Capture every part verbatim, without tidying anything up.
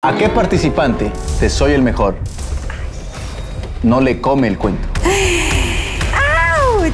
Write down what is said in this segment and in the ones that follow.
¿A qué participante de Soy el Mejor no le come el cuento? ¡Auch!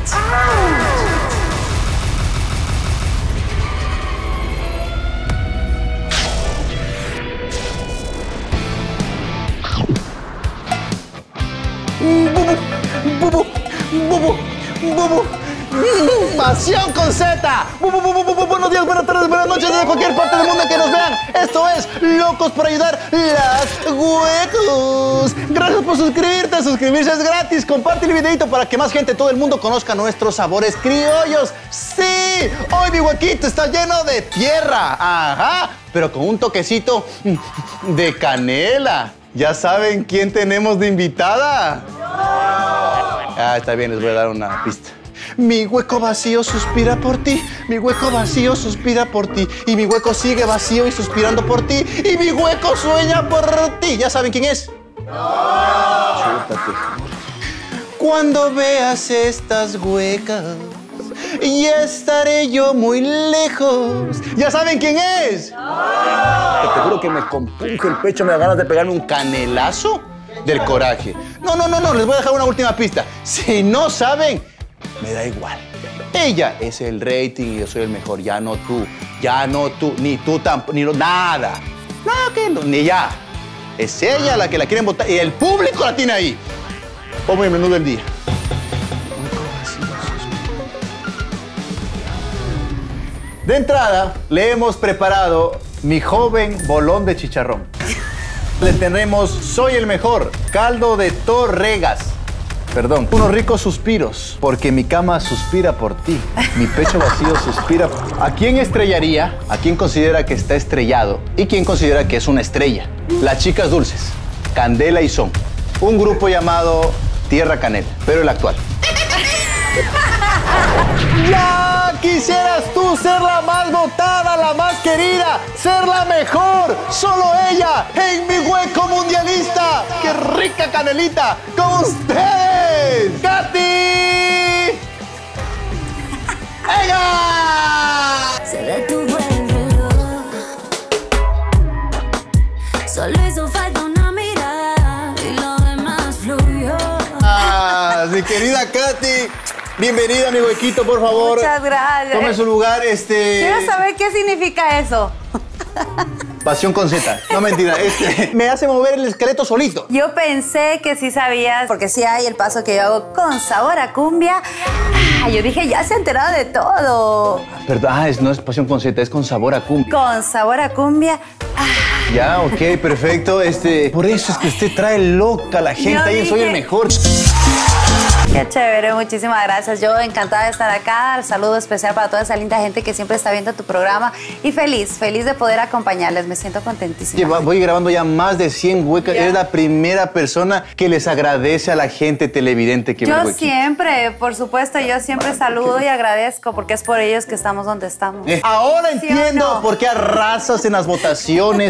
¡Bubu! ¡Bubu! ¡Bubu! ¡Pasión con Z! ¡Bubu, bubu, bubu! Buenos días, buenas tardes, buenas noches desde cualquier parte del mundo que nos vean. Esto es Locos por Ayudar, las Huecos. Gracias por suscribirte. Suscribirse es gratis. Comparte el videito para que más gente, todo el mundo, conozca nuestros sabores criollos. ¡Sí! Hoy mi huequito está lleno de tierra. Ajá. Pero con un toquecito de canela. ¿Ya saben quién tenemos de invitada? Ah, está bien, les voy a dar una pista. Mi hueco vacío suspira por ti, mi hueco vacío suspira por ti, y mi hueco sigue vacío y suspirando por ti, y mi hueco sueña por ti. ¿Ya saben quién es? ¡No! Chútate. Cuando veas estas huecas, ya estaré yo muy lejos. ¿Ya saben quién es? ¡No! Te juro que me compunge el pecho, me da ganas de pegarme un canelazo del coraje. No, no, no, no, les voy a dejar una última pista. Si no saben, me da igual. Ella es el rating y yo soy el mejor. Ya no tú, ya no tú, ni tú tampoco, ni nada. No, que no, ni ya. Es ella la que la quieren votar y el público la tiene ahí. Ponme el menú del día. De entrada, le hemos preparado mi joven bolón de chicharrón. Le tenemos Soy el Mejor, caldo de torregas. Perdón, unos ricos suspiros, porque mi cama suspira por ti. Mi pecho vacío suspira. ¿A quién estrellaría? ¿A quién considera que está estrellado? ¿Y quién considera que es una estrella? Las Chicas Dulces, Candela y Son. Un grupo llamado Tierra Canela, pero el actual. ¡Ya quisieras tú ser la más votada, la más querida, ser la mejor! ¡Solo ella en mi hueco mundialista! ¡Qué rica canelita! ¡Con ustedes! ¡Katy! ¡Ella! Se detuvo el reloj. Solo hizo falta una mirada y lo demás fluyó. ¡Ah, mi querida Katy! Bienvenida a mi huequito, por favor. Muchas gracias. Tome su lugar, este... Quiero saber qué significa eso. Pasión con Z. No, mentira. Este, me hace mover el esqueleto solito. Yo pensé que sí sabías, porque sí hay el paso que yo hago con sabor a cumbia. Ah, yo dije, ya se ha enterado de todo. Perdón, ah, es, no es Pasión con Z, es con sabor a cumbia. Con sabor a cumbia. Ah. Ya, ok, perfecto. Este, por eso es que usted trae loca a la gente. Yo Ahí dije... Soy el Mejor. Qué chévere, muchísimas gracias. Yo encantada de estar acá. El saludo especial para toda esa linda gente que siempre está viendo tu programa. Y feliz, feliz de poder acompañarles. Me siento contentísima. Lleva, voy grabando ya más de cien huecas. Eres la primera persona que les agradece a la gente televidente que ve el Yo huequito. siempre, por supuesto, yo siempre saludo y agradezco porque es por ellos que estamos donde estamos. Eh, ahora ¿Sí entiendo o no? por qué arrasas en las votaciones.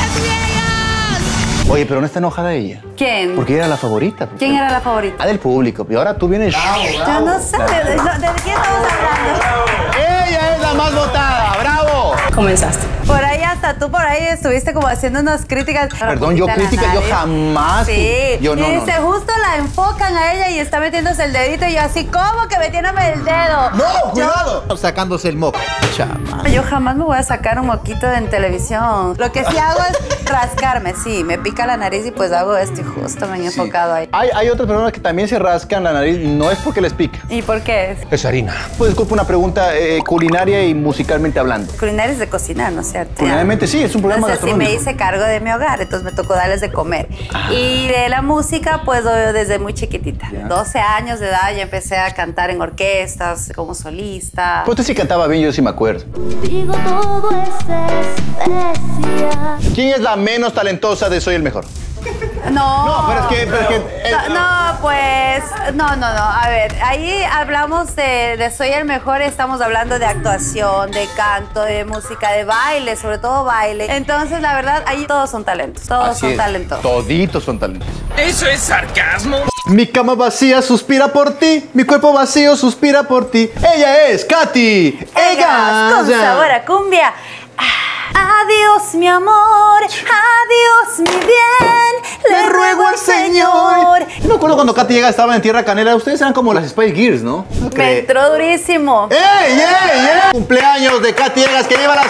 Oye, pero no está enojada ella. ¿Quién? Porque ella era la favorita. ¿Quién era la favorita? Ah, del público. Y ahora tú vienes... Yo no sé, ¿de, de, de quién estamos hablando? ¡Ella es la más votada! ¡Bravo! Comenzaste. Por ahí hasta tú por ahí estuviste como haciendo unas críticas. Perdón, yo crítica, yo jamás. Sí, Yo no, y no, dice, no. justo la enfocan a ella y está metiéndose el dedito y yo así, ¿cómo que metiéndome el dedo? ¡No, cuidado! Sacándose el moco. Chama. Yo jamás me voy a sacar un moquito en televisión. Lo que sí hago es rascarme, sí, me pica la nariz y pues hago esto y justo me han Sí. enfocado ahí. Hay, hay otras personas que también se rascan la nariz, no es porque les pica. ¿Y por qué? Es harina. Pues disculpa una pregunta eh, culinaria y musicalmente hablando. Culinaria es de cocinar, ¿no es cierto? Culinariamente sí, es un programa Entonces sí me gastronómico. hice cargo de mi hogar, entonces me tocó darles de comer. Ah. Y de la música, pues yo desde muy chiquitita. Ya. doce años de edad ya empecé a cantar en orquestas, como solista. Pues usted sí cantaba bien, yo sí me acuerdo. Digo todo es especial. ¿Quién es la menos talentosa de Soy el Mejor? No. No, pero es que... Pero es que eh, No, no, pues, no, no, no. A ver, ahí hablamos de, de Soy el Mejor, estamos hablando de actuación, de canto, de música, de baile, sobre todo baile. Entonces, la verdad, ahí todos son talentos, todos así son es. talentos. Toditos son talentos. ¿Eso es sarcasmo? Mi cama vacía suspira por ti, mi cuerpo vacío suspira por ti. Ella es Katy. Ellas, con Ella. sabor a cumbia. Ah, Adiós, mi amor, adiós, mi bien, le ruego al Señor. Yo me acuerdo cuando Katy Viegas estaba en Tierra Canela, ustedes eran como las Spice Girls, ¿no? Me entró durísimo. ¡Ey, ey, ey! Cumpleaños de Katy Viegas, que viva la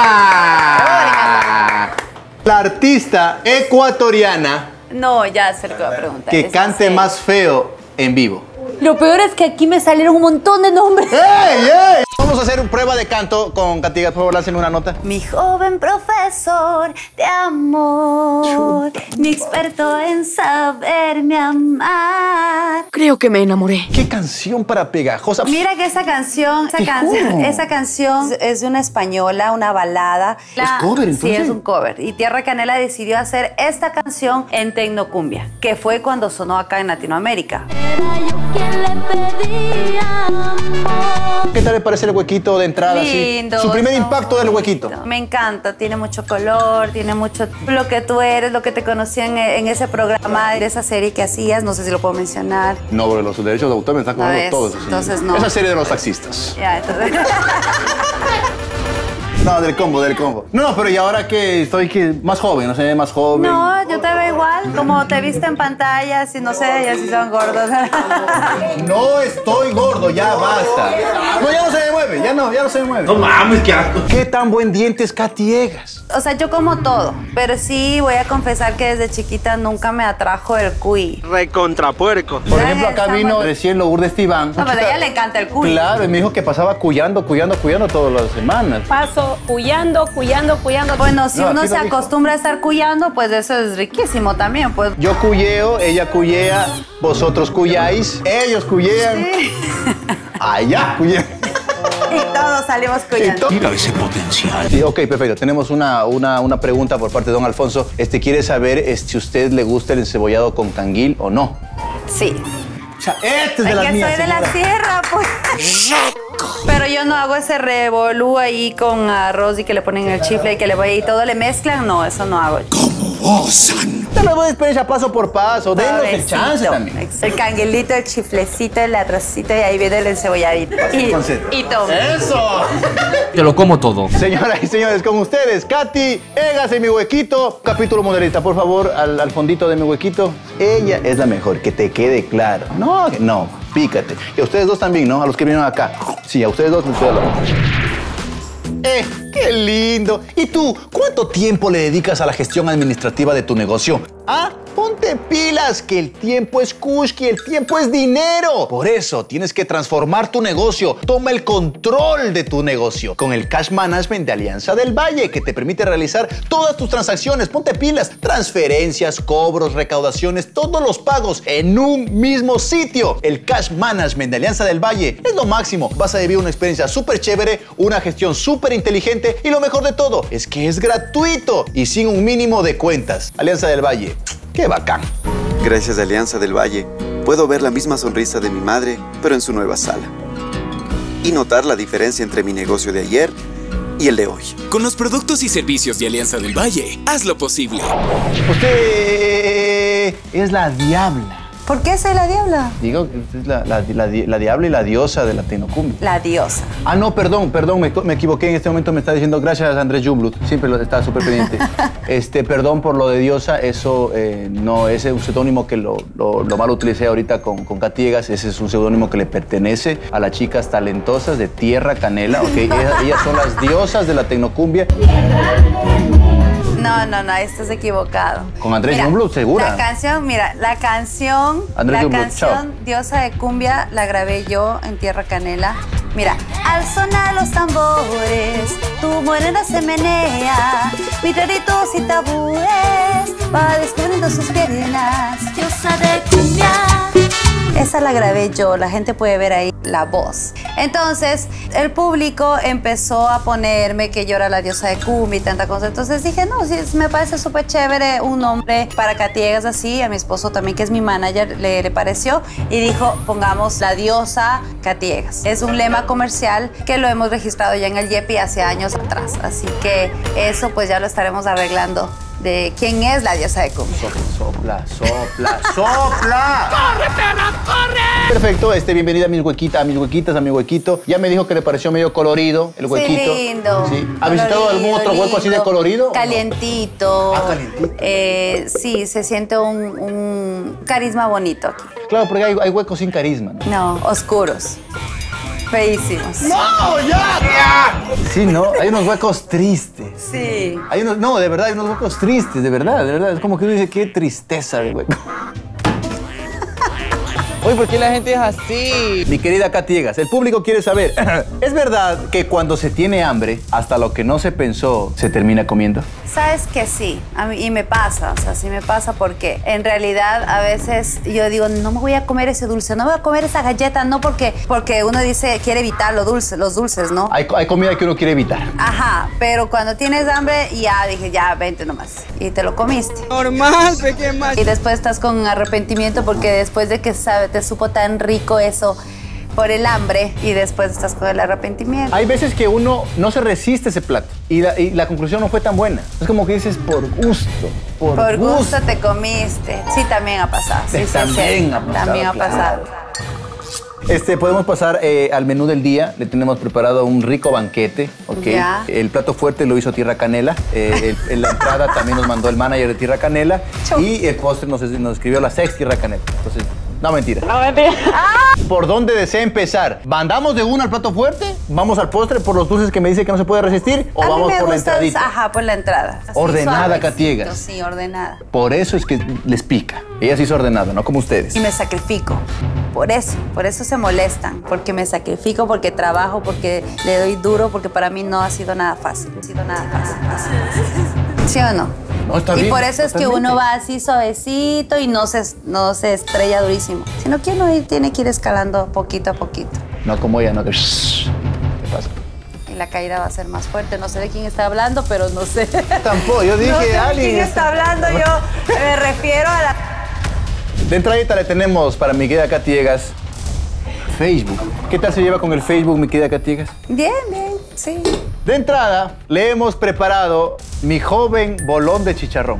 Santa. La artista ecuatoriana No, ya sé lo que va a preguntar. que Es cante en serio. más feo en vivo. Lo peor es que aquí me salieron un montón de nombres. ¡Ey, ey! Vamos a hacer una prueba de canto con Katy Viegas. Por favor, hacen una nota. Mi joven profesor de amor, mi experto en saberme amar. Creo que me enamoré. ¡Qué canción para pegajosa! Mira que esa canción, esa Te canción, juro. esa canción es de una española, una balada. ¿Es cover, entonces? Sí, es un cover. Y Tierra Canela decidió hacer esta canción en tecnocumbia, que fue cuando sonó acá en Latinoamérica. Era yo quien le pedía amor. ¿Qué tal le parece el huequito de entrada? así? Lindo. Su primer ¿no? impacto del huequito. Me encanta, tiene mucho color, tiene mucho lo que tú eres, lo que te conocí en, en ese programa, de esa serie que hacías, no sé si lo puedo mencionar. No, porque los derechos de autor me están cobrando ves, todos. entonces no. Esa serie de los taxistas. Ya, entonces. No, del combo, del combo. No, no, pero y ahora que estoy que más joven, no sé, más joven. No, yo te veo igual, como te viste en pantallas y no sé, ya si son gordos. No estoy gordo, ya basta. No, ya no se me mueve, ya no, ya no se me mueve. No mames, qué asco. ¿Qué tan buen diente es Katy Viegas? O sea, yo como todo, pero sí voy a confesar que desde chiquita nunca me atrajo el cuy. Recontrapuerco. Por ejemplo, acá Está vino bueno. recién Lourdes Tibán. No, pero a ella le encanta el cuy. Claro, y me dijo que pasaba cuyando, cuyando, cuyando todas las semanas. Paso cuyando, cuyando, cuyando. Bueno, si No, uno aquí se lo dijo. acostumbra a estar cuyando, pues eso es riquísimo también, pues. Yo cuyeo, ella cuyea, vosotros cuyáis, ellos cuyean. Allá cuyean. Y todos salimos cuyando. Mira ese potencial. Sí, ok, perfecto. Tenemos una, una, una pregunta por parte de don Alfonso. Este quiere saber es, si a usted le gusta el encebollado con canguil o no. Sí. O sea, este es de Es las que mías, soy de la señora. sierra, pues. Pero yo no hago ese revolú ahí con arroz y que le ponen el chifle y que le voy y todo le mezclan. No, eso no hago. Te lo voy a experiencia paso por paso. Denos el Suavecito. chance también. El canguilito, el chiflecito, el arrocito y ahí viene el enceboladito. Y, con Z. y todo. ¡Eso! Te lo como todo. Señoras y señores, con ustedes, Katy Viegas en mi huequito. Capítulo modelista, por favor, al, al fondito de mi huequito. Ella es la mejor, que te quede claro. No, no, pícate. Y a ustedes dos también, ¿no? A los que vinieron acá. Sí, a ustedes dos les doy la mano. ¡Eh, qué lindo! ¿Y tú, cuánto tiempo le dedicas a la gestión administrativa de tu negocio? ¿Ah? Ponte pilas, que el tiempo es kushki, el tiempo es dinero. Por eso tienes que transformar tu negocio. Toma el control de tu negocio con el Cash Management de Alianza del Valle, que te permite realizar todas tus transacciones. Ponte pilas, transferencias, cobros, recaudaciones, todos los pagos en un mismo sitio. El Cash Management de Alianza del Valle es lo máximo. Vas a vivir una experiencia súper chévere, una gestión súper inteligente y lo mejor de todo es que es gratuito y sin un mínimo de cuentas. Alianza del Valle. ¡Qué bacán! Gracias a Alianza del Valle, puedo ver la misma sonrisa de mi madre, pero en su nueva sala. Y notar la diferencia entre mi negocio de ayer y el de hoy. Con los productos y servicios de Alianza del Valle, hazlo posible. Usted es la diabla. ¿Por qué soy la diabla? Digo que usted es la, la, la, la diabla y la diosa de la tecnocumbia. La diosa. Ah, no, perdón, perdón, me, me equivoqué. En este momento me está diciendo gracias Andrés Jumblut. Siempre lo, está súper pendiente. Este, perdón por lo de diosa. Eso eh, no, ese es un seudónimo que lo, lo, lo mal utilicé ahorita con, con Katy Viegas. Ese es un seudónimo que le pertenece a las chicas talentosas de Tierra Canela. ¿Ok? Ellas, ellas son las diosas de la tecnocumbia. No, no, no, estás equivocado. Con Andrés Mira, Jumblut, segura. La canción, mira, la canción, Andrés la Jumblut, canción chao. Diosa de Cumbia la grabé yo en Tierra Canela. Mira, al sonar los tambores, tu morena se menea, mi deditos y tabúes, va descubriendo sus piernas. Diosa de cumbia. Esa la grabé yo, la gente puede ver ahí la voz. Entonces, el público empezó a ponerme que yo era la diosa de cumbia y tanta cosa. Entonces dije, no, sí, me parece súper chévere un nombre para Katy Viegas así. A mi esposo también, que es mi manager, le, le pareció. Y dijo, pongamos la diosa Katy Viegas. Es un lema comercial que lo hemos registrado ya en el YEPI hace años atrás. Así que eso pues ya lo estaremos arreglando de quién es la diosa de cumbia. Sopla, sopla, sopla. ¡Corre, perra, corre! Perfecto, este, bienvenida a mis huequitas, a mis huequitas, a mi huequito. Ya me dijo que le pareció medio colorido el huequito. Sí, lindo. Sí. ¿Ha visitado algún otro lindo, hueco así de colorido? Calientito. Ah, calientito. Eh, sí, se siente un, un carisma bonito aquí. Claro, porque hay, hay huecos sin carisma, ¿no? No, oscuros. Feísimos. ¡No, ya! ya! Sí, ¿no? Hay unos huecos tristes. Sí. Hay unos, no, de verdad, hay unos huecos tristes, de verdad, de verdad. Es como que uno dice, qué tristeza el hueco. Uy, ¿por qué la gente es así? Mi querida Catiegas, el público quiere saber, ¿es verdad que cuando se tiene hambre, hasta lo que no se pensó, se termina comiendo? Sabes que sí, a mí, y me pasa, o sea, sí me pasa porque en realidad a veces yo digo, no me voy a comer ese dulce, no me voy a comer esa galleta, no porque, porque uno dice, quiere evitar lo dulce, los dulces, ¿no? Hay, hay comida que uno quiere evitar. Ajá, pero cuando tienes hambre, ya dije, ya, vente nomás, y te lo comiste. Normal, pequeño macho. Y después estás con arrepentimiento porque después de que sabe, te supo tan rico eso por el hambre y después estás con el arrepentimiento. Hay veces que uno no se resiste ese plato y la, y la conclusión no fue tan buena. Es como que dices, por gusto, por, Por gusto, gusto te comiste. Sí, también ha pasado. Sí, sí, También sí, ha pasado, También ha claro. pasado. Este, podemos pasar eh, al menú del día. Le tenemos preparado un rico banquete, ¿ok? Ya. El plato fuerte lo hizo Tierra Canela. Eh, el- en la entrada también nos mandó el manager de Tierra Canela. Chau. Y el postre nos, nos escribió la sex Tierra Canela. Entonces, no, mentira. No, mentira. ¿Por dónde desea empezar? ¿Mandamos de una al plato fuerte? ¿Vamos al postre por los dulces que me dice que no se puede resistir? ¿O A mí vamos me por la gusta, entradita? Ajá, por la entrada. Así, Ordenada, suavecito, Catiegas. Sí, ordenada. Por eso es que les pica. Ella sí es ordenada, no como ustedes. Y me sacrifico. Por eso, por eso se molestan. Porque me sacrifico, porque trabajo, porque le doy duro, porque para mí no ha sido nada fácil. No ha sido nada fácil. ¿Sí o no? No, está y bien, por eso es que totalmente. uno va así suavecito y no se, no se estrella durísimo. Sino que uno tiene que ir escalando poquito a poquito. No como ella, no que... ¿Qué pasa? Y la caída va a ser más fuerte. No sé de quién está hablando, pero no sé. Tampoco, yo dije no sé de alguien quién está- está hablando. Yo me refiero a la... De entradita le tenemos para mi querida Catiegas Facebook. ¿Qué tal se lleva con el Facebook, mi querida Catiegas? Bien, bien, sí. De entrada, le hemos preparado mi joven bolón de chicharrón.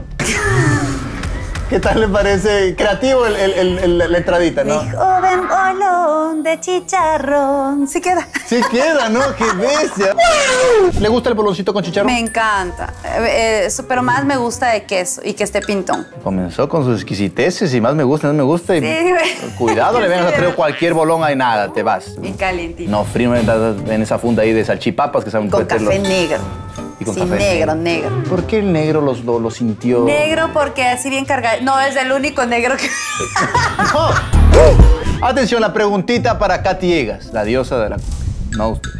¿Qué tal le parece? Creativo el, el- el- el- la entradita, ¿no? Mi joven bolón de chicharrón. Sí queda. Sí queda, ¿no? ¡Qué bestia! ¿Le gusta el boloncito con chicharrón? Me encanta. Eh, eso, pero más me gusta de queso y que esté pintón. Comenzó con sus exquisiteces y más me gusta, más me gusta. Y Sí, güey. cuidado, le vengas a Sí, traer güey. cualquier bolón ahí nada, te vas. Y calientito. No frío en, en esa funda ahí de salchipapas que saben Con meterlo. café negro. Y con sí, café negro, negro. ¿Por qué el negro los- lo, lo sintió? Negro porque así bien cargado. No, es el único negro que... No. Atención, la preguntita para Catiegas, la diosa de la cumbia. No ustedes.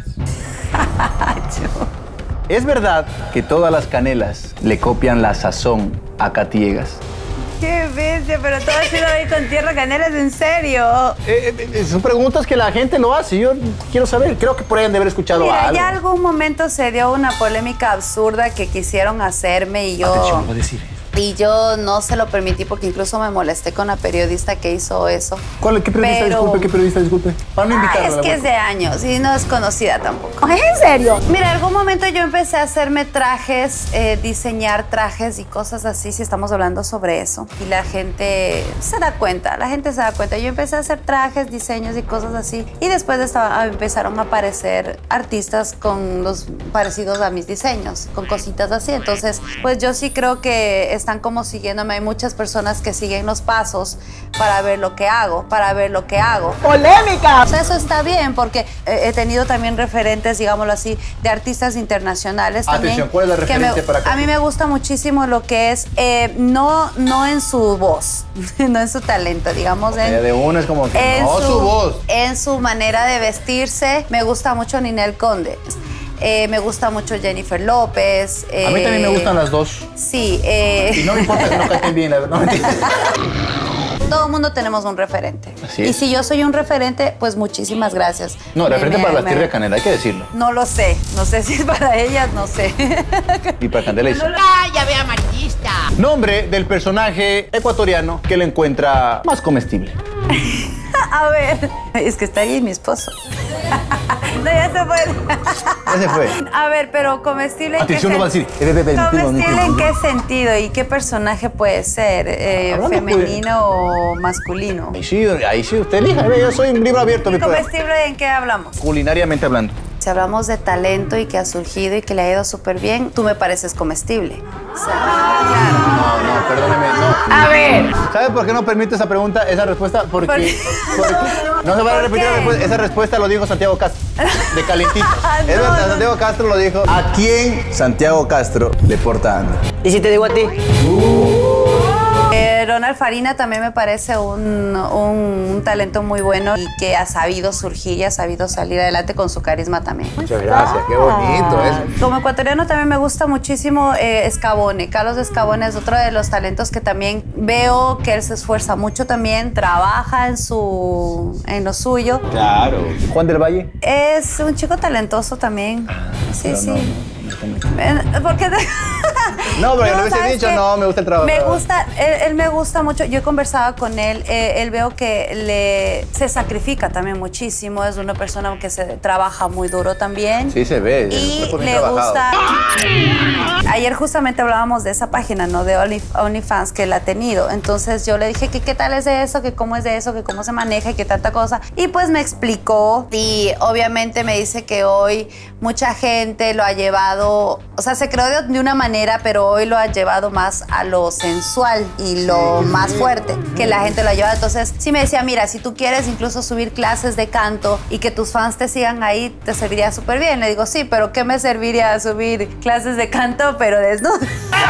¿Es verdad que todas las canelas le copian la sazón a Catiegas? Qué bestia, pero todo ha sido ahí con tierra canela, ¿es en serio? Eh, eh, eh, son preguntas que la gente lo hace. Yo quiero saber. Creo que por ahí han de haber escuchado Mira, algo. ya algún momento se dio una polémica absurda que quisieron hacerme y yo... Atención, voy a decir. Y yo no se lo permití porque incluso me molesté con la periodista que hizo eso. ¿Cuál? ¿Qué periodista? Pero- Disculpe, ¿qué periodista? Disculpe. Para no Ah, invitarla. es la que es verdad. de años y no es conocida tampoco. ¿Es en serio? Mira, algún momento yo empecé a hacerme trajes, eh, diseñar trajes y cosas así, si estamos hablando sobre eso. Y la gente se da cuenta, la gente se da cuenta. Yo empecé a hacer trajes, diseños y cosas así. Y después estaba, empezaron a aparecer artistas con los parecidos a mis diseños, con cositas así. Entonces, pues yo sí creo que están como siguiéndome. Hay muchas personas que siguen los pasos para ver lo que hago, para ver lo que hago. ¡Polémica! O sea, eso está bien porque eh, he tenido también referentes, digámoslo así, de artistas internacionales también. Atención, ¿cuál es la que referencia me- para acá? A mí me gusta muchísimo lo que es, eh, no, no en su voz, no en su talento, digamos. En, Ella de una es como que en no su voz. En su manera de vestirse. Me gusta mucho Ninel Conde. Eh, me gusta mucho Jennifer López. A mí también me eh, gustan las dos. Sí. eh, Y no me importa que no canten bien, la verdad. No, mentira. Todo el mundo tenemos un referente. Así Y es. si yo soy un referente, pues muchísimas gracias. No, Me- referente me- para la me- tierra canela, hay que decirlo. No lo sé. No sé si es para ellas, no sé. Y para Candela hizo. ya ve amarillista! Nombre del personaje ecuatoriano que le encuentra más comestible. A ver. Es que está ahí mi esposo. No, ya se fue. Ya se fue. A ver, pero comestible en qué Atención, no va a decir. ¿Comestible en qué sentido y qué personaje puede ser? Eh, Hablando ¿Femenino o masculino? Ahí sí, ahí sí, usted elija. Yo soy un libro abierto. Mi poder. ¿Comestible en qué hablamos? Culinariamente hablando. Si hablamos de talento y que ha surgido y que le ha ido súper bien, tú me pareces comestible. O sea, claro. No, no, perdóneme, no. A ver. ¿Sabe por qué no permite esa pregunta, esa respuesta? Porque, ¿Por qué? porque no se va a ¿Por repetir qué? la respuesta. Esa respuesta lo dijo Santiago Castro, de calentito. No, Es verdad, no. Santiago Castro lo dijo. ¿A quién Santiago Castro le porta anda? ¿Y si te digo a ti? Eh, Ronald Farina también me parece un, un, un talento muy bueno y que ha sabido surgir y ha sabido salir adelante con su carisma también. Muchas gracias, qué bonito eso. Como ecuatoriano también me gusta muchísimo eh, Escabone. Carlos Escabone es otro de los talentos que también veo que él se esfuerza mucho también, trabaja en, su, en lo suyo. Claro. Juan del Valle. Es un chico talentoso también. Sí, pero sí. no, no, Eh, ¿Por qué? No, pero yo le hubiese ¿sabes dicho, qué? no, me gusta el trabajo. Me gusta, él, él me gusta mucho. Yo he conversado con él, eh, él veo que le, se sacrifica también muchísimo. Es una persona que se trabaja muy duro también. Sí, se ve. Y es por bien le trabajado. gusta. Ayer justamente hablábamos de esa página, ¿no? De Only, OnlyFans que él ha tenido. Entonces yo le dije que qué tal es de eso, que cómo es de eso, que cómo se maneja y que tanta cosa. Y pues me explicó y obviamente me dice que hoy mucha gente lo ha llevado, o sea, se creó de, de una manera, pero hoy lo ha llevado más a lo sensual y lo más fuerte que la gente lo ha llevado. Entonces sí me decía, mira, si tú quieres incluso subir clases de canto y que tus fans te sigan ahí, te serviría súper bien. Le digo, sí, pero ¿qué me serviría subir clases de canto, pero desnudo?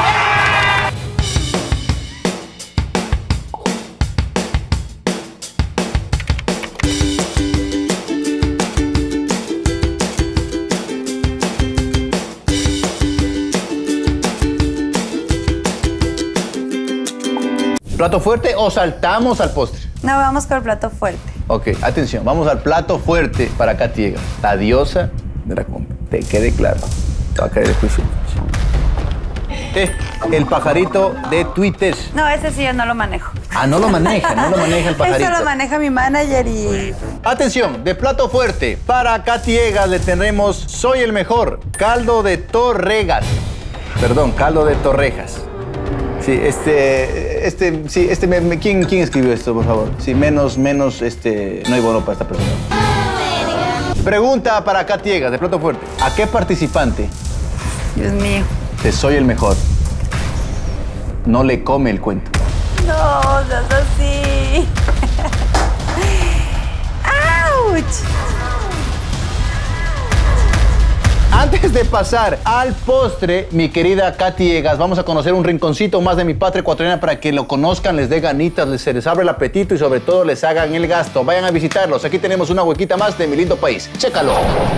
¿Plato fuerte o saltamos al postre? No, vamos con el plato fuerte. Ok, atención, vamos al plato fuerte para Katy Egas, la diosa de la cumbia. Te quede claro, te va a caer el juicio. Eh, el pajarito de Twitter. No, ese sí yo no lo manejo. Ah, no lo maneja, no lo maneja el pajarito. Eso lo maneja mi manager y... Atención, de plato fuerte, para Katy Egas le tendremos Soy el Mejor, caldo de torregas. Perdón, caldo de torrejas. Sí, este, este, sí, este, me, me, ¿quién, ¿quién escribió esto, por favor? Sí, menos, menos, este, no hay bono para esta persona. Pregunta para Katy Egas, de plato fuerte. ¿A qué participante Dios mío. de Soy el Mejor no le come el cuento? No, no es así. ¡Auch! Antes de pasar al postre, mi querida Katy Egas, vamos a conocer un rinconcito más de mi patria ecuatoriana para que lo conozcan, les dé ganitas, les, se les abra el apetito y sobre todo les hagan el gasto. Vayan a visitarlos. Aquí tenemos una huequita más de mi lindo país. Chécalo.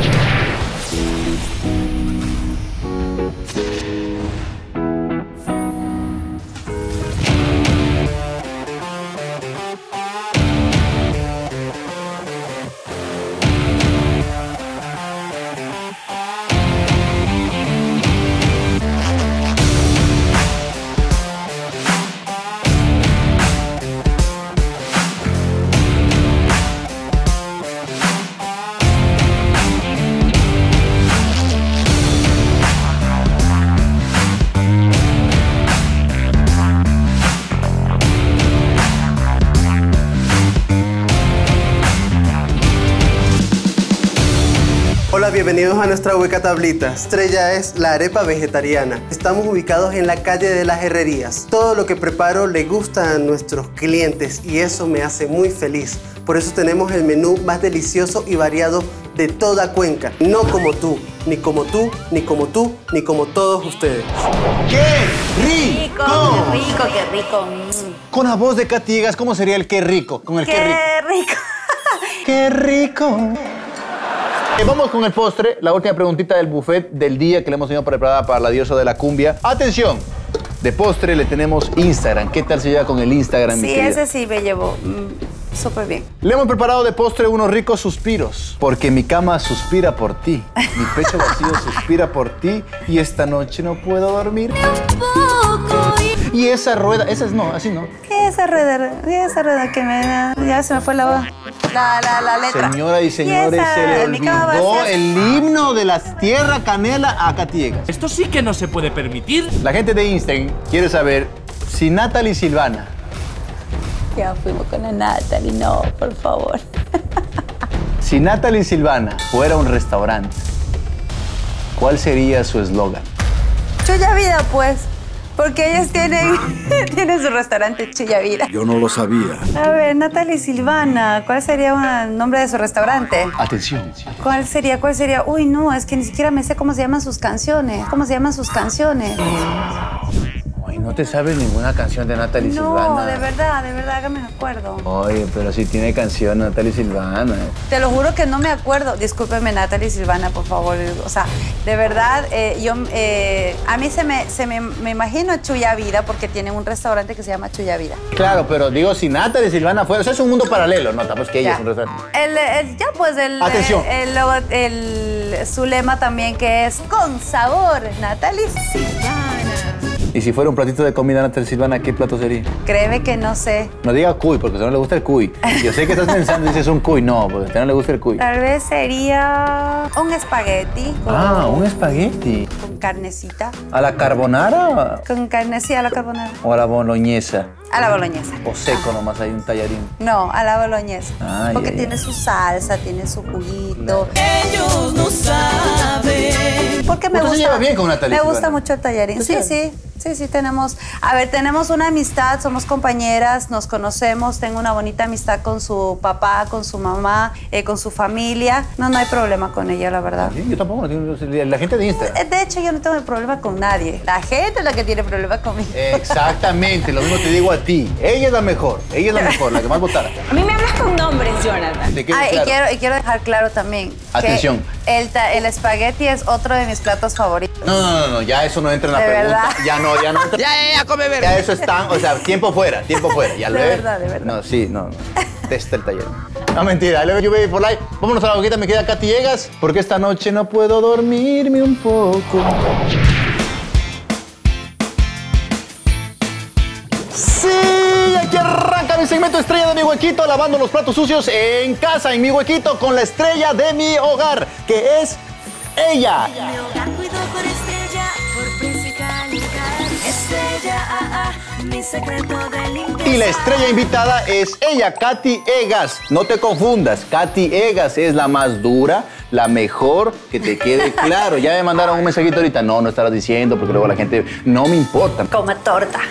Hola, bienvenidos a nuestra hueca tablita. Estrella es la arepa vegetariana. Estamos ubicados en la calle de las Herrerías. Todo lo que preparo le gusta a nuestros clientes y eso me hace muy feliz. Por eso tenemos el menú más delicioso y variado de toda Cuenca. No como tú, ni como tú, ni como tú, ni como todos ustedes. ¡Qué Rico, rico! qué rico, qué rico. Mm. Con la voz de Katy Egas, ¿cómo sería el qué rico? Con el qué, Qué rico. rico. ¡Qué rico! Eh, Vamos con el postre, la última preguntita del buffet del día que le hemos tenido preparada para la diosa de la cumbia. ¡Atención! De postre le tenemos Instagram. ¿Qué tal se lleva con el Instagram, mi Sí, querida? ese sí me llevó mm, súper bien. Le hemos preparado de postre unos ricos suspiros, porque mi cama suspira por ti, mi pecho vacío suspira por ti y esta noche no puedo dormir. Y esa rueda, esa es no, así no. ¿Qué es esa rueda? ¿Qué es esa rueda que me da? Ya se me fue la voz. la, la, la letra. Señora y señores, esa, se le mi cama va a olvidó ser- el himno de las Tierra Canela a Katy Egas. Esto sí que no se puede permitir. La gente de Instagram quiere saber si Natalie Silvana Ya fuimos con la Natalie, no, por favor. Si Natalie Silvana fuera un restaurante, ¿cuál sería su eslogan? Chuya Vida, pues. Porque ellos tienen, tienen su restaurante Chuya Vida. Yo no lo sabía. A ver, Natalie Silvana, ¿cuál sería un- el nombre de su restaurante? Atención. ¿Cuál sería? ¿Cuál sería? Uy, no, es que ni siquiera me sé cómo se llaman sus canciones. ¿Cómo se llaman sus canciones? Ay, no te sabes ninguna canción de Natalie No, Silvana. de verdad, de verdad, hágame acuerdo. Oye, pero sí tiene canción Natalie Silvana. Te lo juro que no me acuerdo. Discúlpeme, Natalie Silvana, por favor. O sea, de verdad, eh, yo, eh, a mí se me, se me, me imagino Chuya Vida porque tienen un restaurante que se llama Chuya Vida. Claro, pero digo, si Natalie Silvana fuera... O sea, es un mundo paralelo, ¿no? Tampoco es que ella Ya. es un restaurante. El, el- ya, pues, el, Atención. El, logo- el- su lema también que es con sabor, Natalie Silvana. Y si fuera un platito de comida Natalie Silvana, ¿qué plato sería? Créeme que no sé. No diga cuy, porque a usted no le gusta el cuy. Yo sé que estás pensando y dices un cuy. No, porque a usted no le gusta el cuy. Tal vez sería un espagueti con, Ah, un espagueti. con carnecita. ¿A la carbonara Con carnecita a la carbonara. o a la boloñesa? A la boloñesa. O seco nomás, hay un tallarín. No, a la boloñesa. Ay, porque ay, tiene ay. su salsa, tiene su juguito. Ellos no saben. Porque me Usted se gusta. lleva bien con Natalie Me Silvana. gusta mucho el tallarín. Sí, ¿Usted sí. Sí, sí, tenemos. A ver, tenemos una amistad, somos compañeras, nos conocemos. Tengo una bonita amistad con su papá, con su mamá, eh, con su familia. No, no hay problema con ella, la verdad. Sí, yo tampoco. no tengo- La gente de Instagram. Eh, De hecho, yo no tengo problema con nadie. La gente es la que tiene problema conmigo. Exactamente, lo mismo te digo a ti. Ella es la mejor, ella es la mejor, la que más votará. A mí me hablas con nombres, Jonathan. ¿De qué? Ah, y, Claro. quiero, y quiero dejar claro también Atención. que el, ta- el espagueti es otro de mis platos favoritos. No, no, no, no, ya eso no entra en la De pregunta. verdad. Ya no, ya no entra. Ya, ya, ya, come ver. Ya eso es tan, o sea, tiempo fuera, tiempo fuera. Ya De lo ves. verdad, de verdad. No, sí, no, no. Testa el taller. No, mentira. I love you, baby, for life. Vámonos a la boquita, me queda Katy Egas, porque esta noche no puedo dormirme un poco. Sí, aquí arranca mi segmento estrella de mi huequito, lavando los platos sucios en casa, en mi huequito, con la estrella de mi hogar, que es ella. Mi hogar cuido por estrella, por precio y calidad. Estrella, ah, ah, mi secreto de limpieza. Y la estrella invitada es ella, Katy Egas. No te confundas, Katy Egas es la más dura, la mejor, que te quede claro. Ya me mandaron un mensajito ahorita. No, no estarás diciendo, porque luego la gente... No me importa. Como torta.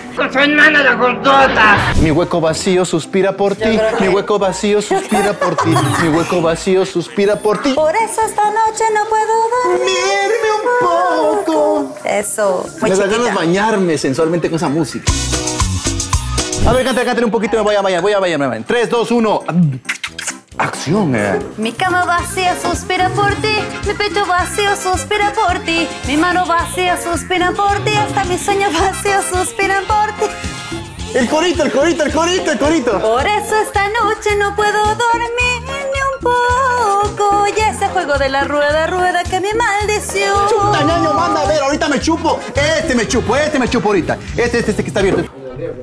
Mi hueco vacío suspira por ti. Mi hueco vacío suspira por ti. Mi hueco vacío suspira por ti. Por eso esta noche no puedo dormir. Dormirme un poco. Eso, muy Me da ganas chiquita. bañarme sensualmente con esa música. A ver, cántale, cántale un poquito y me voy a bañar. Voy a bañarme. En tres, dos, uno. Acción, eh. Mi cama vacía suspira por ti, mi pecho vacío suspira por ti, mi mano vacía suspira por ti, hasta mis sueños vacíos suspiran por ti. El corito, el corito, el corito, el corito. Por eso esta noche no puedo dormir ni un poco. Y ese juego de la rueda, rueda que me maldició. Chuta, ñaño, manda a ver, ahorita me chupo. Este me chupo, este me chupo ahorita. Este, este, este que está abierto.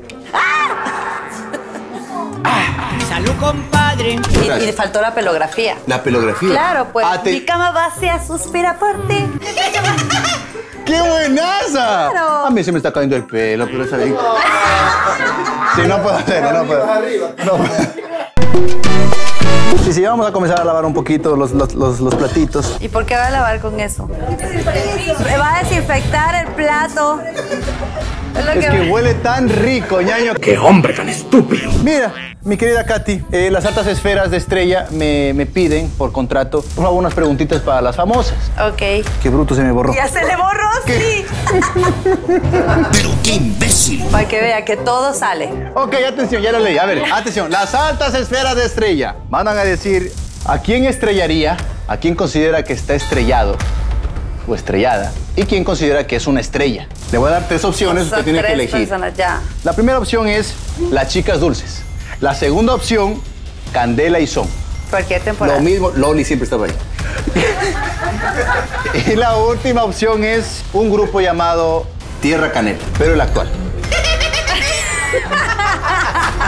Salud, compadre. Y, y le faltó la pelografía. La pelografía. Claro, pues. Ah, te- Mi cama vacía suspira por ti. ¡Qué buenaza! Claro. A mí se me está cayendo el pelo, pero está bien. Sí, no puedo hacerlo, no puedo. No puedo. Sí, sí, vamos a comenzar a lavar un poquito los, los, los, los platitos. ¿Y por qué va a lavar con eso? Me va a desinfectar el plato. Es lo Es que huele tan rico, ñaño. ¡Qué hombre tan estúpido! Mira, mi querida Katy, eh, las altas esferas de Estrella me, me piden por contrato, por favor, unas preguntitas para las famosas. Ok. Qué bruto se me borró. Ya se le borró, sí. ¡Pero qué imbécil! Para que vea que todo sale. Ok, atención, ya lo leí. A ver, atención. Las altas esferas de Estrella van a decir a quién estrellaría, a quién considera que está estrellado o estrellada y quién considera que es una estrella. Le voy a dar tres opciones, Son usted tiene que tres elegir. personas, ya. La primera opción es las chicas dulces. La segunda opción, Candela y Son. Cualquier temporada. Lo mismo, Loli siempre estaba ahí. Y la última opción es un grupo llamado Tierra Canela, pero el actual.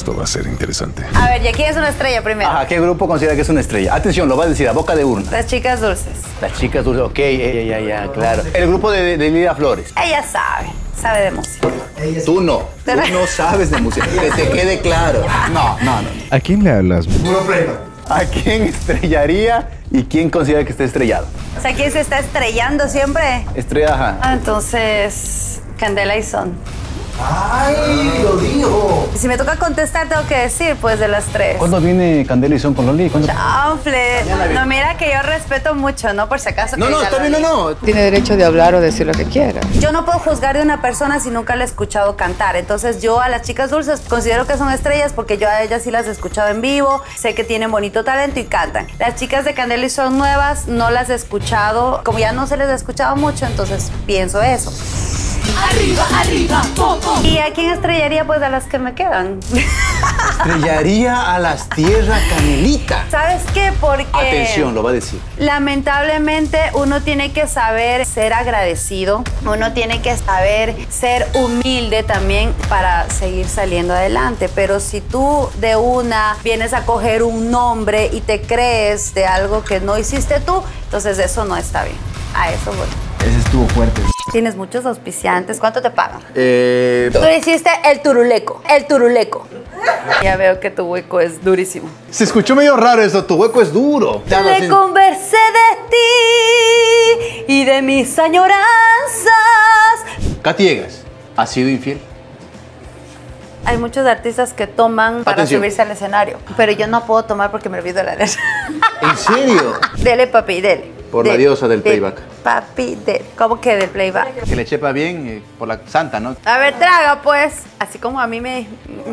Esto va a ser interesante. A ver, ¿y quién es una estrella primero? Ajá, ¿qué grupo considera que es una estrella? Atención, lo va a decir a boca de urna. Las chicas dulces. Las chicas dulces, ok, ya, ya, ya, claro. El grupo de, de Lidia Flores. Ella sabe, sabe de música. Tú no, tú no sabes de música, que te quede claro. No, no, no. ¿A quién le hablas? Puro playback. ¿A quién estrellaría y quién considera que está estrellado? O sea, ¿quién se está estrellando siempre? Estrella, ajá. Ah, entonces, Candela y Son. ¡Ay, lo dijo! Si me toca contestar, tengo que decir, pues, de las tres. ¿Cuándo viene Candela y Son con Loli? ¿Cuándo? Chanfle. No, mira que yo respeto mucho, ¿no? Por si acaso. No, que no, diga está bien, no, Loli. no. Tiene derecho de hablar o decir lo que quiera. Yo no puedo juzgar de una persona si nunca la he escuchado cantar. Entonces, yo a las chicas dulces considero que son estrellas porque yo a ellas sí las he escuchado en vivo, sé que tienen bonito talento y cantan. Las chicas de Candela y Son nuevas, no las he escuchado. Como ya no se les ha escuchado mucho, entonces pienso eso. Arriba, arriba, popo. ¿Y a quién estrellaría? Pues a las que me quedan. Estrellaría a las Tierra Canelita. ¿Sabes qué? Porque... Atención, lo va a decir. Lamentablemente uno tiene que saber ser agradecido, uno tiene que saber ser humilde también para seguir saliendo adelante. Pero si tú de una vienes a coger un nombre y te crees de algo que no hiciste tú, entonces eso no está bien. A eso voy. Ese estuvo fuerte. Tienes muchos auspiciantes. ¿Cuánto te pagan? Eh... Tú hiciste el turuleco, el turuleco. Ya veo que tu hueco es durísimo. Se escuchó medio raro eso, tu hueco es duro. Le conversé de ti y de mis añoranzas. Katy Egas, ¿has sido infiel? Hay muchos artistas que toman para Atención. subirse al escenario, pero yo no puedo tomar porque me olvido la letra. ¿En serio? Dele, papi, dele. Por la Dele, diosa del dele. playback. Papi, dele. ¿Cómo que del playback? Que le chepa bien eh, por la santa, ¿no? A ver, traga, pues. Así como a mí me...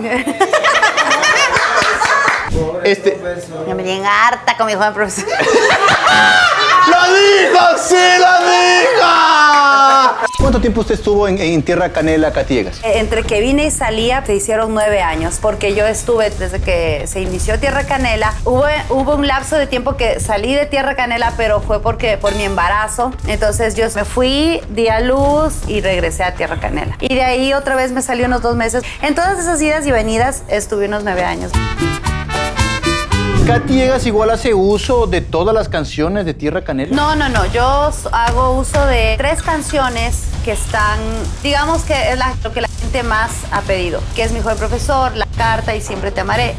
Este... Yo me tienen harta con mi joven profesor. ¡Lo dijo! ¡Sí, lo dijo! ¿Cuánto tiempo usted estuvo en, en Tierra Canela, Katy Egas? Entre que vine y salía, se hicieron nueve años, porque yo estuve desde que se inició Tierra Canela. Hubo, hubo un lapso de tiempo que salí de Tierra Canela, pero fue porque por mi embarazo. Entonces yo me fui, di a luz y regresé a Tierra Canela. Y de ahí otra vez me salí unos dos meses. En todas esas idas y venidas estuve unos nueve años. ¿Katy Egas igual hace uso de todas las canciones de Tierra Canela? No, no, no. Yo hago uso de tres canciones que están, digamos que es la, lo que la gente más ha pedido, que es Mi Joven Profesor, La Carta y Siempre Te Amaré.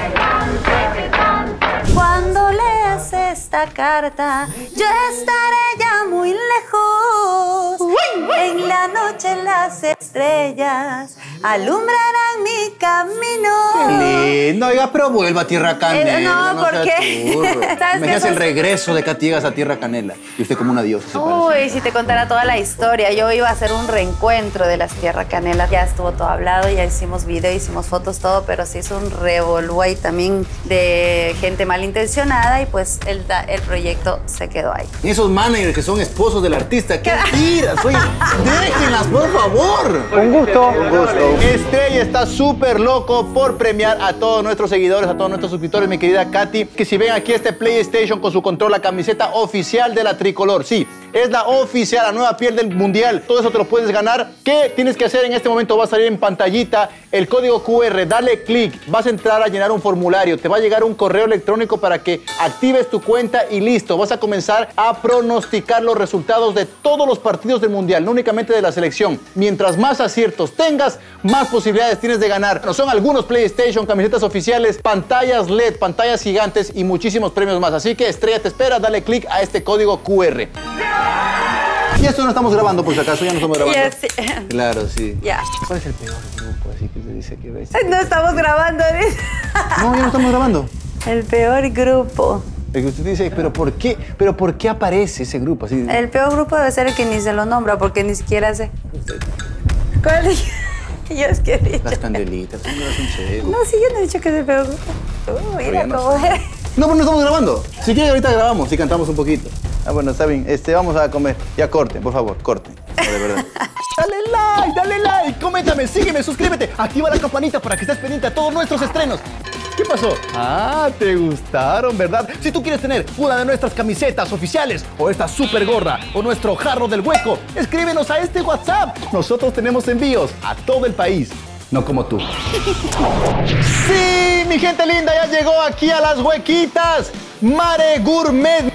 Cuando leas esta carta, yo estaré ya muy lejos. En la noche las estrellas alumbrarán mi camino. Qué lindo, oiga, pero vuelva a Tierra Canela. Eh, no, no ¿por sea qué? turro. ¿Sabes qué? Imagínese el Eso- regreso de Katy Egas a Tierra Canela. Y usted como una diosa, se parece. Uy, si te contara toda la historia, yo iba a hacer un reencuentro de las Tierra Canela. Ya estuvo todo hablado, ya hicimos video, hicimos fotos, todo, pero se hizo un revolú ahí también de gente malintencionada y pues el, el proyecto se quedó ahí. Y esos managers que son esposos del artista, ¡qué tiras! Oye, déjenlas, por favor. Un gusto. Un gusto. Estrella está súper loco por premiar a todos nuestros seguidores, a todos nuestros suscriptores, mi querida Katy, que si ven aquí este PlayStation con su control, la camiseta oficial de la tricolor. Sí, es la oficial, la nueva piel del mundial. Todo eso te lo puedes ganar. ¿Qué tienes que hacer en este momento? Va a salir en pantallita el código Q R. Dale clic, vas a entrar a llenar un formulario. Te va a llegar un correo electrónico para que actives tu cuenta y listo. Vas a comenzar a pronosticar los resultados de todos los partidos del mundial, no únicamente de la selección. Mientras más aciertos tengas, más posibilidades tienes de ganar. No son algunos PlayStation, camisetas oficiales, pantallas L E D, pantallas gigantes y muchísimos premios más. Así que Estrella te espera, dale clic a este código Q R. Y esto no estamos grabando, por si acaso, ya no estamos grabando. Ya, sí. Claro, sí. Ya. ¿Cuál es el peor grupo así que se dice que ves? No estamos grabando. ¿eh? No, ya no estamos grabando. El peor grupo. El que usted dice, pero ¿por qué? ¿Pero por qué aparece ese grupo así? El peor grupo debe ser el que ni se lo nombra porque ni siquiera sé. ¿Cuál es? Yo es que he dicho. Las Candelitas, no son chéveres. No, sí, yo no he dicho que es el peor grupo. Tú, mira no cómo es. No, pero no estamos grabando. Si quiere, ahorita grabamos y cantamos un poquito. Ah, bueno, está bien. Este, vamos a comer. Ya corten, por favor, corten. No, de verdad. Dale like, dale like, coméntame, sígueme, suscríbete, activa la campanita para que estés pendiente a todos nuestros estrenos. ¿Qué pasó? Ah, te gustaron, ¿verdad? Si tú quieres tener una de nuestras camisetas oficiales o esta super gorra o nuestro jarro del hueco, escríbenos a este WhatsApp. Nosotros tenemos envíos a todo el país. No como tú. Sí, mi gente linda, ya llegó aquí a las huequitas. Mare Gourmet.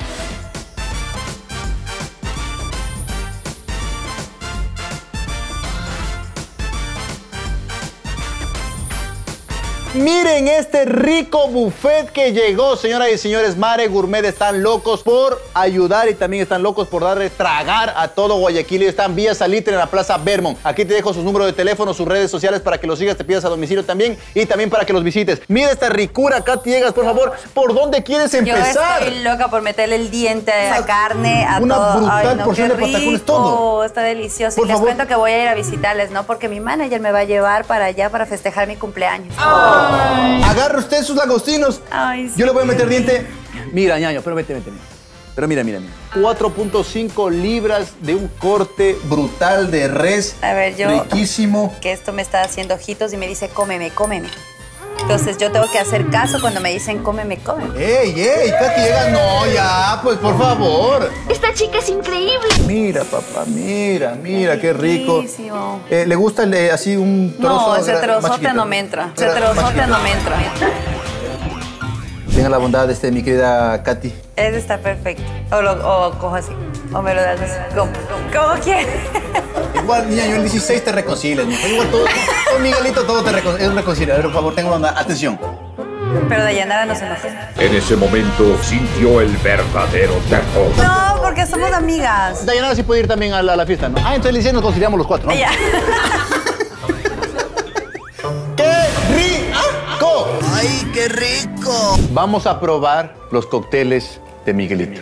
Miren este rico buffet que llegó, señoras y señores. Mare Gourmet están locos por ayudar y también están locos por darle tragar a todo Guayaquil. Y están vía Salitre en la Plaza Vermont. Aquí te dejo sus números de teléfono, sus redes sociales para que los sigas, te pidas a domicilio también y también para que los visites. Mira esta ricura, Katy Egas, por favor. ¿Por dónde quieres empezar? Yo estoy loca por meterle el diente a la carne, a una todo. brutal Ay, no, porción qué de patacones, rico, todo. Está delicioso. Por y les favor. cuento que voy a ir a visitarles, ¿no? Porque mi manager me va a llevar para allá para festejar mi cumpleaños. Ay. Agarre usted sus langostinos. Ay, sí. Yo le voy a meter diente. Mira, ñaño, pero vete, vete, vete. Pero mira, mira, mira. cuatro punto cinco libras de un corte brutal de res. A ver, yo... Riquísimo. Que esto me está haciendo ojitos y me dice, cómeme, cómeme. Entonces yo tengo que hacer caso cuando me dicen, cómeme, cómeme. ¡Ey, ey! Katy Egas, no, ya, pues por favor. Esta chica es increíble. Mira, papá, mira, mira, qué rico. Riquísimo. Eh, ¿Le gusta el, eh, así un trozo? No, ese gra- más trozote chiquito? no me entra. Ese Gra- más trozote chiquito. no me entra. Tenga la bondad, este, mi querida Katy. Ese está perfecto. O lo o cojo así. O me lo das así. Como, como quieras. Igual, niña, yo el dieciséis te reconcilias. ¿No? Igual todo, con Miguelito todo te recon- es un reconciliador. Por favor, tenga la bondad. Atención. Pero Dayanara no se enoja. En ese momento sintió el verdadero terror. No, porque somos amigas. Dayanara sí puede ir también a la, a la fiesta, ¿no? Ah, entonces Licia nos conciliamos los cuatro, ¿no? Ya. ¡Qué rico! ¡Ay, qué rico! Vamos a probar los cócteles de Miguelito.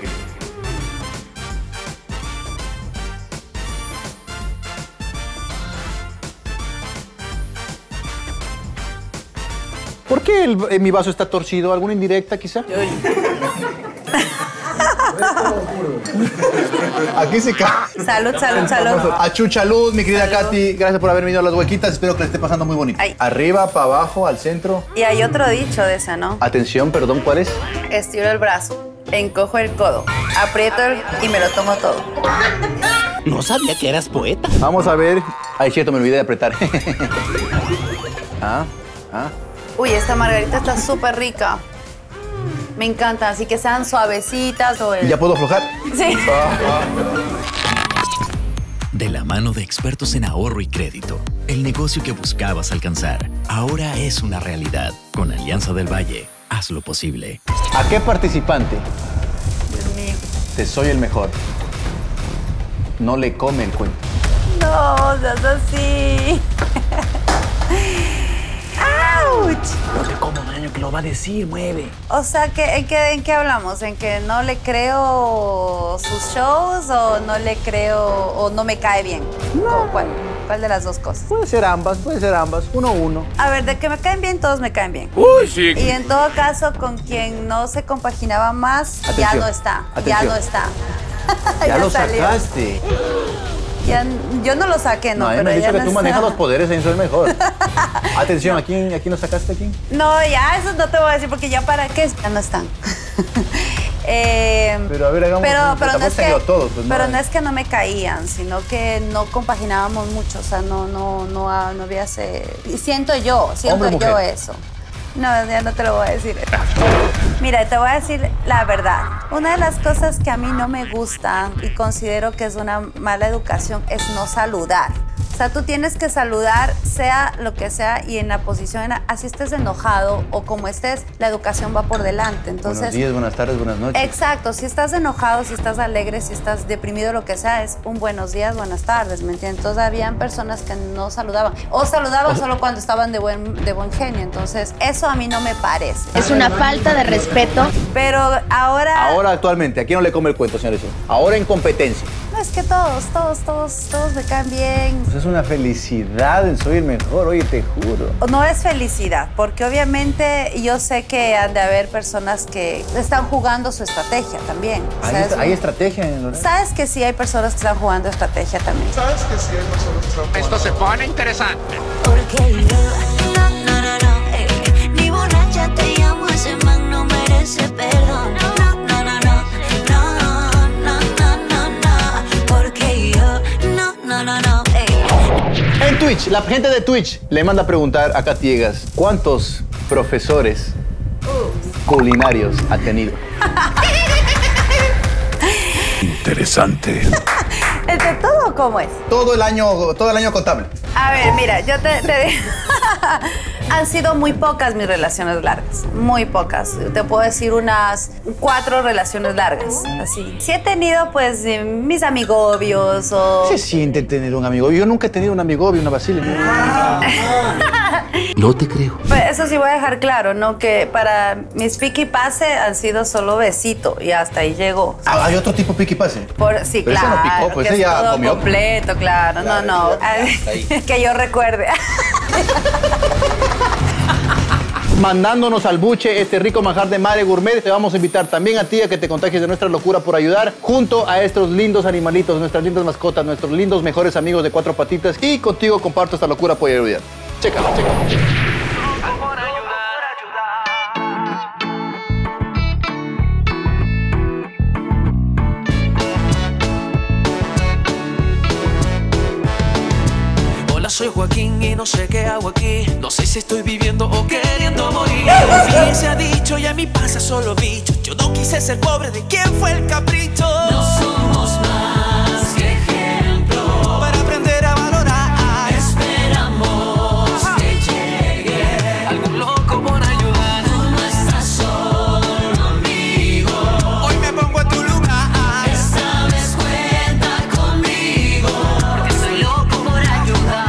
¿Por qué el- eh, mi vaso está torcido? ¿Alguna indirecta quizá? Aquí se cae. Salud, salud, salud. A chucha luz, mi querida Katy. Gracias por haber venido a las huequitas. Espero que le esté pasando muy bonito. Ay. Arriba, para abajo, al centro. Y hay otro dicho de esa, ¿no? Atención, perdón, ¿cuál es? Estiro el brazo, encojo el codo, aprieto el- y me lo tomo todo. No sabía que eras poeta. Vamos a ver. Ay, cierto, me olvidé de apretar. ah, ah. Uy, esta margarita está súper rica. Me encanta, así que sean suavecitas o el... ¿Ya puedo aflojar? Sí. De la mano de expertos en ahorro y crédito, el negocio que buscabas alcanzar ahora es una realidad. Con Alianza del Valle, haz lo posible. ¿A qué participante Dios mío. te soy el mejor? No le come el cuento. No, seas así. ¡Auch! No te como, daño, que lo va a decir, mueve. O sea, que, ¿en, qué, ¿en qué hablamos? ¿En que no le creo sus shows o no le creo o no me cae bien? ¿O ¿Cuál? ¿Cuál de las dos cosas? Puede ser ambas, puede ser ambas. Uno a uno. A ver, de que me caen bien, todos me caen bien. Uy, sí. Y en todo caso, con quien no se compaginaba más, ya Atención, no está. Ya atención. no está. Ya, lo salió. sacaste. Ya- yo no lo saqué, no, No, pero me ha ya dicho que no tú está. manejas los poderes en Soy el Mejor. Atención, ¿a quién, ¿a quién lo sacaste aquí? No, ya, eso no te voy a decir porque ya para qué, ya no están. Eh, Pero a ver, hagamos pero, un- pero, no tampoco es se que, dio todos, pues, pero no. no es que no me caían, sino que no compaginábamos mucho, o sea, no, no, no, ha- no había ese... y siento yo, siento Hombre o yo mujer. eso. No, ya no te lo voy a decir. Mira, te voy a decir la verdad. Una de las cosas que a mí no me gusta y considero que es una mala educación es no saludar. O sea, tú tienes que saludar, sea lo que sea, y en la posición, en la- así estés enojado o como estés, la educación va por delante. Entonces, Buenos días, buenas tardes, buenas noches. exacto, si estás enojado, si estás alegre, si estás deprimido, lo que sea, es un buenos días, buenas tardes, ¿me entiendes? Entonces habían personas que no saludaban o saludaban solo cuando estaban de buen, de buen genio. Entonces, eso a mí no me parece. Es una falta de respeto. Pero ahora... Ahora actualmente, ¿a quién no le come el cuento, señores? Ahora en competencia. No, es que todos, todos, todos, todos me caen bien. Pues es una felicidad en Soy el Mejor, oye, te juro. No es felicidad, porque obviamente yo sé que han de haber personas que están jugando su estrategia también. O Hay, sea, est- es- hay estrategia en Lorena. Sabes que sí hay personas que están jugando estrategia también. ¿Sabes que sí hay personas que están jugando? Esto se pone interesante. Porque yo, no, no, no, no, eh, ni borracha te llamo, ese man no merece perdón. No, no, no, no, no, no, no, no, no, porque yo, no, no, no, no, eh. En Twitter. Twitch, la gente de Twitch le manda a preguntar a Katy Egas, ¿cuántos profesores culinarios ha tenido? Interesante. ¿Entre todo cómo es? Todo el año, todo el año contable. A ver, mira, yo te, te digo. Han sido muy pocas mis relaciones largas, muy pocas. Te puedo decir unas cuatro relaciones largas, así. Sí he tenido, pues, eh, mis amigobios o... ¿Qué se siente tener un amigo? Yo nunca he tenido un amigobio, una Basile. No te creo. Pues eso sí voy a dejar claro, ¿no? Que para mis piqui pase han sido solo besito y hasta ahí llegó. Ah, ¿hay otro tipo piqui pase? Por, sí, Pero claro. ese no picó, pues que ese es ya todo comió. completo, claro. Claro, no, no. ya, que yo recuerde. Mandándonos al buche este rico manjar de Mare Gourmet. Te vamos a invitar también a ti a que te contagies de nuestra locura por ayudar junto a estos lindos animalitos, nuestras lindas mascotas, nuestros lindos mejores amigos de cuatro patitas. Y contigo comparto esta locura por ayudar. Chécalo, chécalo. Soy Joaquín y no sé qué hago aquí. No sé si estoy viviendo o queriendo morir. Bien se ha dicho y a mí pasa solo bicho. Yo no quise ser pobre, ¿de quién fue el capricho? No somos más que ejemplo para aprender a valorar. Esperamos que llegue algún loco por ayudar. Tú no estás solo, amigo. Hoy me pongo a tu lugar. Esta vez cuenta conmigo, porque soy loco por ayudar.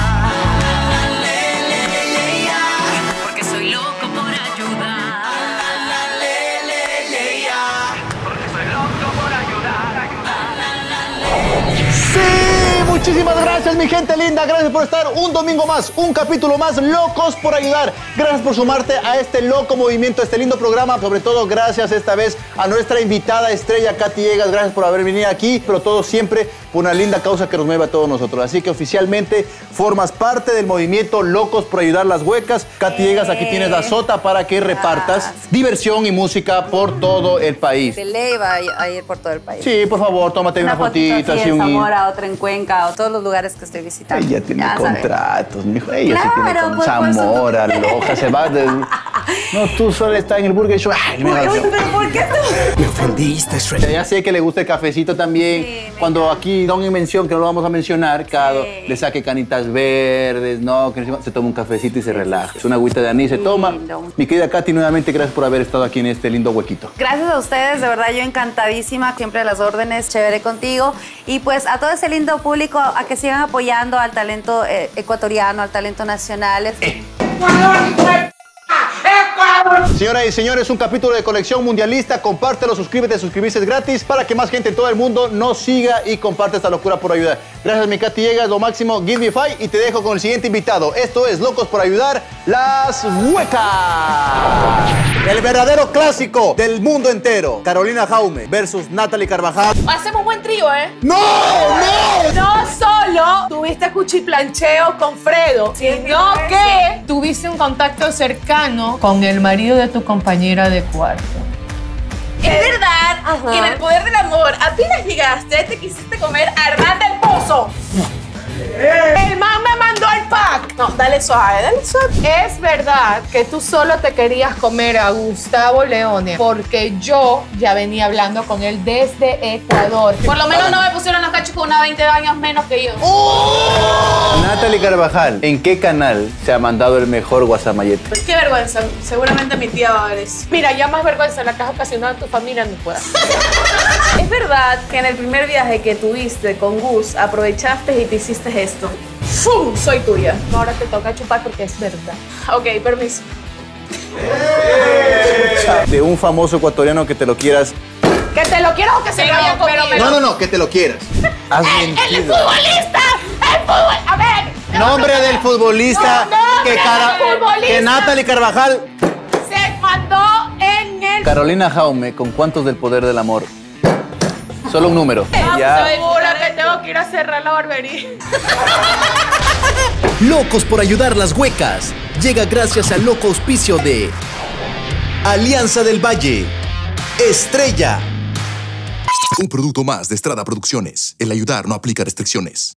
Muchísimas gracias, mi gente linda. Gracias por estar un domingo más, un capítulo más, Locos por Ayudar. Gracias por sumarte a este loco movimiento, a este lindo programa. Sobre todo, gracias esta vez a nuestra invitada estrella, Katy Egas. Gracias por haber venido aquí, pero todo siempre por una linda causa que nos mueve a todos nosotros. Así que oficialmente formas parte del movimiento Locos por Ayudar las Huecas. Katy Egas, aquí tienes la sota para que repartas diversión y música por todo el país. De ley va a ir por todo el país. Sí, por favor, tómate una, una fotito. Así así en un... Zamora, otra en Cuenca, o todos los lugares que estoy visitando. Ella tiene ya contratos, sabes. mijo. Ella Claro, sí tiene con pues, Zamora, pues, Loja, se va de... No, tú solo estás en el Burger Show. Ay, mira, Uy, pero ¿por qué tú? Me ofendiste, Shrek. Ya sé que le gusta el cafecito también. Sí, Cuando aquí don en mención, que no lo vamos a mencionar, cada Sí. le saque canitas verdes, no, que se toma un cafecito y se relaja. Es una agüita de anís, se toma. Lindo. Mi querida Katy, nuevamente gracias por haber estado aquí en este lindo huequito. Gracias a ustedes, de verdad yo encantadísima, siempre a las órdenes, chévere contigo. Y pues a todo ese lindo público, a que sigan apoyando al talento eh, ecuatoriano, al talento nacional. Eh. Señoras y señores, un capítulo de Conexión Mundialista. Compártelo, suscríbete, suscribirse es gratis para que más gente en todo el mundo nos siga y comparte esta locura por ayudar. Gracias, mi Katy Egas, lo máximo, give me five, y te dejo con el siguiente invitado. Esto es Locos por Ayudar, las Huecas. El verdadero clásico del mundo entero. Carolina Jaume versus Natalie Carvajal. Hacemos un buen trío, ¿eh? ¡No! ¡No! No solo tuviste cuchiplancheo con Fredo, sino que tuviste un contacto cercano con el marido de tu compañera de cuarto. Es verdad Ajá. que en el poder del amor, apenas llegaste, te quisiste comer a Hernán del Pozo. El man me mandó el pack. No, dale suave, dale suave. Es verdad que tú solo te querías comer a Gustavo Leone porque yo ya venía hablando con él desde Ecuador. Por lo menos no me pusieron los cachos con una veinte años menos que yo. ¡Oh! Natalie Carvajal, ¿en qué canal se ha mandado el mejor guasamayete? Qué vergüenza, seguramente mi tía va a ver eso. Mira, ya más vergüenza la que has ocasionado a tu familia no pueda. Es verdad que en el primer viaje que tuviste con Gus aprovechaste y te hiciste esto. ¡Fum! Soy tuya. Ahora te toca chupar porque es verdad. Ok, permiso. De un famoso ecuatoriano que te lo quieras. Que te lo quieras o que se lo haya comido. No, no, no, que te lo quieras. Has ¡El, el mentido. futbolista! ¡El fútbol! A ver. Nombre del futbolista, No, que, nombre Cara- del futbolista. que Natalie Carvajal. Se mandó en el... Carolina Jaume, ¿con cuántos del poder del amor? Solo un número. Ya. Segura que tengo que ir a cerrar la barbería. Locos por Ayudar las Huecas llega gracias al loco auspicio de Alianza del Valle, Estrella. Un producto más de Estrada Producciones. El ayudar no aplica restricciones.